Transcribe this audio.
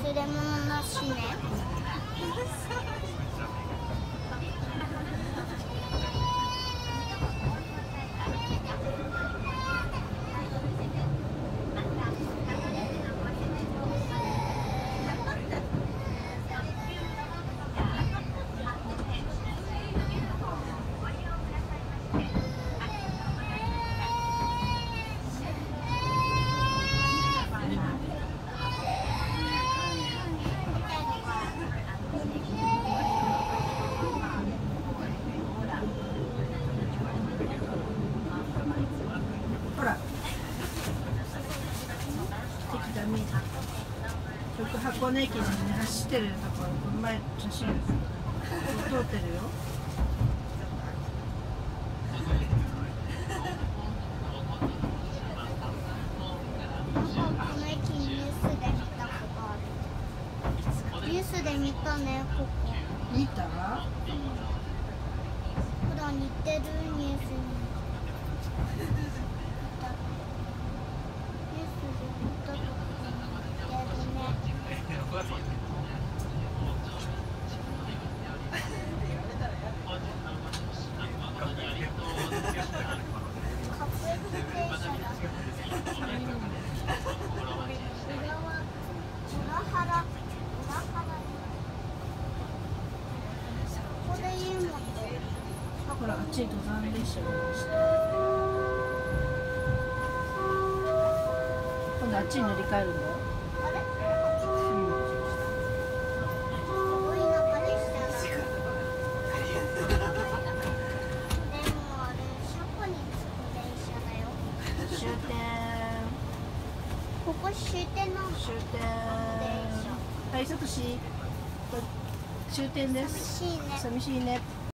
忘れ物なしね。 ほら、駅が見えた。箱根駅のね、走ってるところ、この前写真通ってるよ。 この駅ニュースで見たことある。ニュースで見たね、ここ。 見た？ ほら、似てるニュースに。ニュースで見たとこ似てるね。各駅停車だ。裏原。ここで言うもんね。 ほら、あっちに登山列車が来ました。今度あっちに乗り換えるんだよ。 あれ？すごい中でしたね。でもあれ、車庫に着く電車だよ。 終点。 ここ終点なの？ 終点。 電車。 はい、さとし。終点です。 寂しいね。 寂しいね。